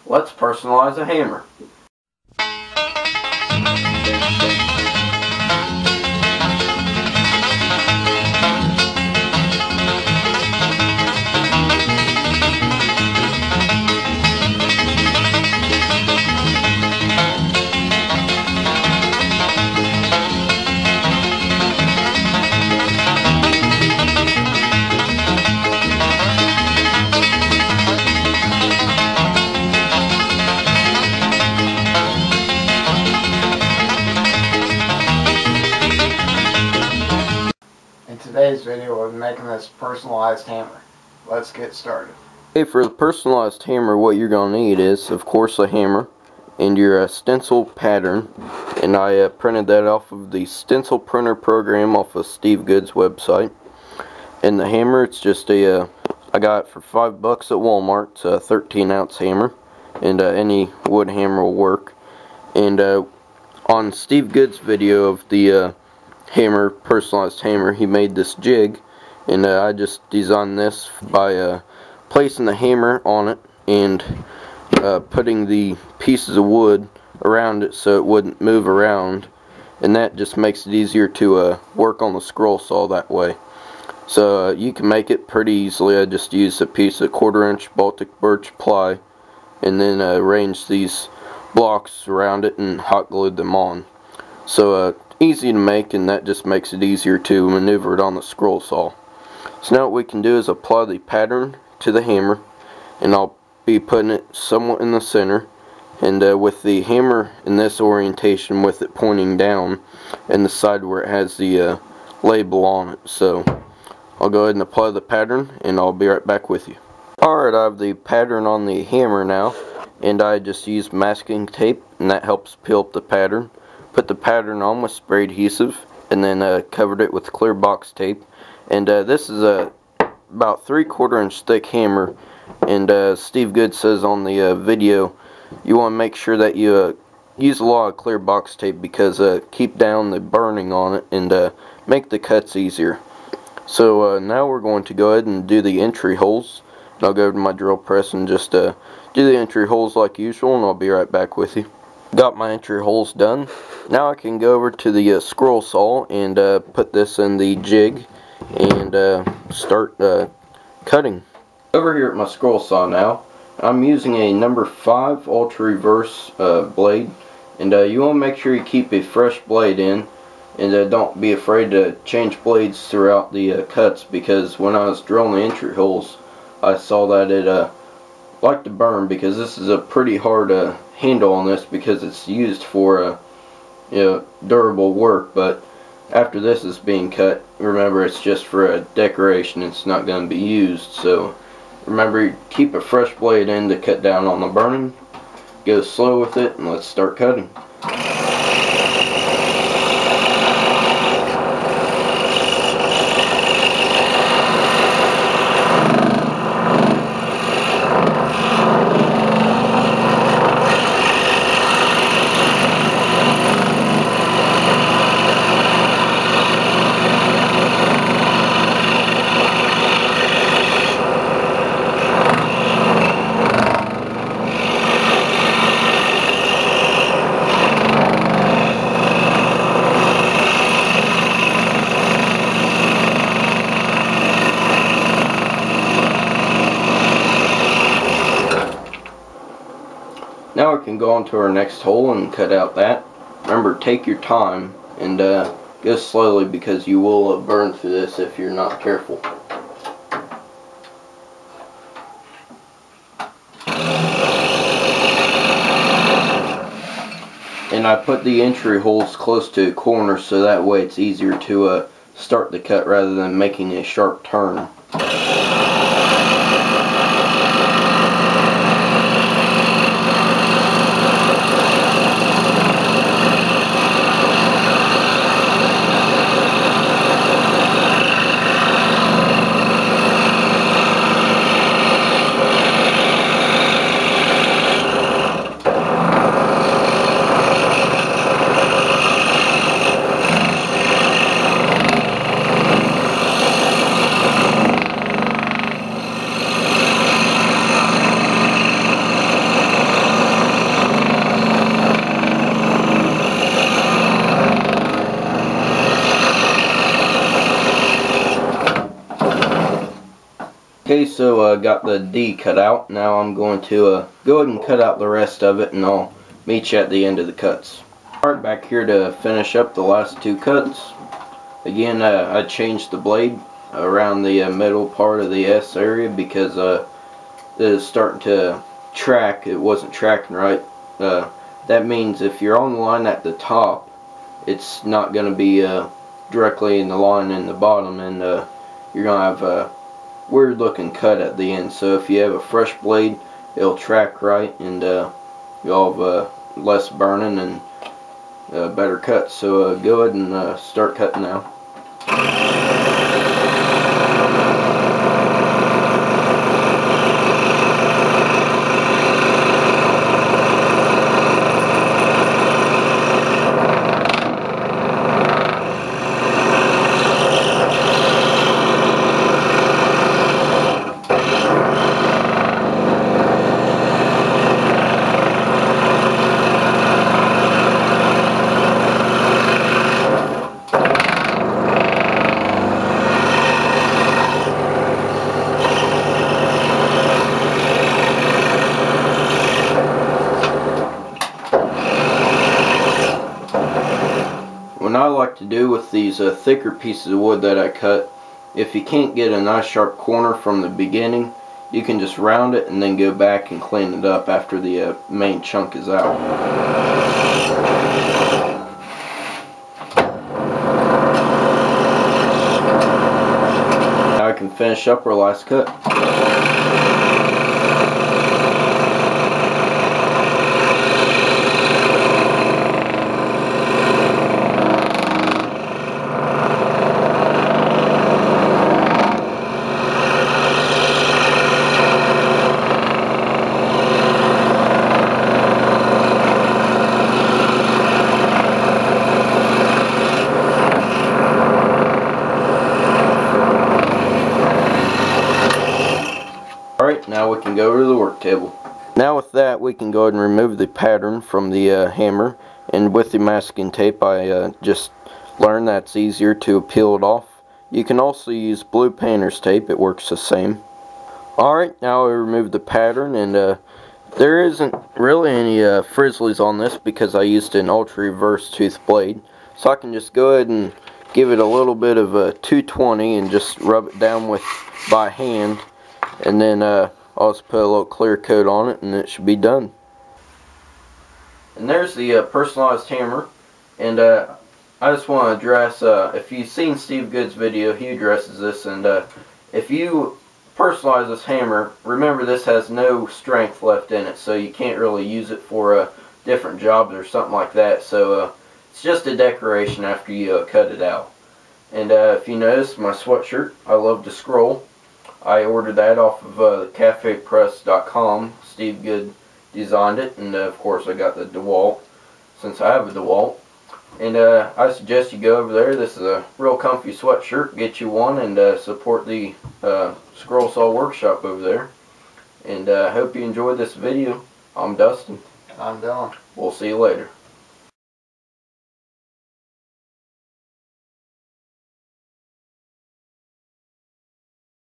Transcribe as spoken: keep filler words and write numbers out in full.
Let's personalize a hammer. In today's video, we're making this personalized hammer. Let's get started. Okay, for the personalized hammer, what you're going to need is, of course, a hammer and your uh, stencil pattern. And I uh, printed that off of the stencil printer program off of Steve Good's website. And the hammer, it's just a, uh, I got it for five bucks at Walmart. It's a thirteen ounce hammer, and uh, any wood hammer will work. And uh, on Steve Good's video of the uh, hammer, personalized hammer, he made this jig, and uh, I just designed this by uh, placing the hammer on it and uh, putting the pieces of wood around it so it wouldn't move around, and that just makes it easier to uh, work on the scroll saw that way. So uh, you can make it pretty easily. I just used a piece of quarter inch Baltic birch ply and then uh, arranged these blocks around it and hot glued them on. So uh, easy to make, and that just makes it easier to maneuver it on the scroll saw. So now what we can do is apply the pattern to the hammer, and I'll be putting it somewhat in the center, and uh, with the hammer in this orientation with it pointing down and the side where it has the uh, label on it. So I'll go ahead and apply the pattern, and I'll be right back with you. Alright, I have the pattern on the hammer now, and I just used masking tape, and that helps peel up the pattern. Put the pattern on with spray adhesive, and then uh, covered it with clear box tape. And uh, this is a about three quarter inch thick hammer, and uh, Steve Good says on the uh, video you want to make sure that you uh, use a lot of clear box tape, because uh, keep down the burning on it and uh, make the cuts easier. So uh, now we're going to go ahead and do the entry holes. And I'll go to my drill press and just uh, do the entry holes like usual, and I'll be right back with you. Got my entry holes done. Now I can go over to the uh, scroll saw and uh, put this in the jig and uh, start uh, cutting. Over here at my scroll saw now, I'm using a number five ultra reverse uh, blade, and uh, you want to make sure you keep a fresh blade in, and uh, don't be afraid to change blades throughout the uh, cuts, because when I was drilling the entry holes I saw that it uh, liked to burn, because this is a pretty hard uh, handle on this, because it's used for uh, you know, durable work. But after this is being cut, remember, it's just for a decoration, it's not going to be used. So remember, keep a fresh blade in to cut down on the burning. Go slow with it, and let's start cutting. Now we can go on to our next hole and cut out that. Remember, take your time and uh, go slowly, because you will uh, burn through this if you're not careful. And I put the entry holes close to a corner, so that way it's easier to uh, start the cut rather than making a sharp turn. Okay, so I uh, got the D cut out. Now I'm going to uh, go ahead and cut out the rest of it, and I'll meet you at the end of the cuts. Alright, back here to finish up the last two cuts. Again, uh, I changed the blade around the uh, middle part of the S area because uh, it is starting to track. It wasn't tracking right. Uh, that means if you're on the line at the top, it's not going to be uh, directly in the line in the bottom, and uh, you're going to have a weird looking cut at the end. So if you have a fresh blade, it'll track right, and uh, you'll have uh, less burning and uh, better cut. So uh, go ahead and uh, start cutting now. What I like to do with these uh, thicker pieces of wood that I cut, if you can't get a nice sharp corner from the beginning, you can just round it and then go back and clean it up after the uh, main chunk is out. Now I can finish up our last cut. Alright, now we can go to the work table. Now with that, we can go ahead and remove the pattern from the uh, hammer, and with the masking tape I uh, just learned that it's easier to peel it off. You can also use blue painter's tape, it works the same. Alright, now I remove the pattern, and uh, there isn't really any uh, frizzlies on this because I used an ultra reverse tooth blade. So I can just go ahead and give it a little bit of a two twenty and just rub it down with by hand. And then uh, I'll just put a little clear coat on it, and it should be done. And there's the uh, personalized hammer. And uh, I just want to address, uh, if you've seen Steve Good's video, he addresses this. And uh, if you personalize this hammer, remember this has no strength left in it, so you can't really use it for uh, different jobs or something like that. So uh, it's just a decoration after you uh, cut it out. And uh, if you notice, my sweatshirt, I love to scroll. I ordered that off of uh, cafe press dot com. Steve Good designed it, and uh, of course I got the DeWalt, since I have a DeWalt. And uh, I suggest you go over there. This is a real comfy sweatshirt. Get you one, and uh, support the uh, Scroll Saw Workshop over there. And I uh, hope you enjoyed this video. I'm Dustin. I'm Dylan. We'll see you later.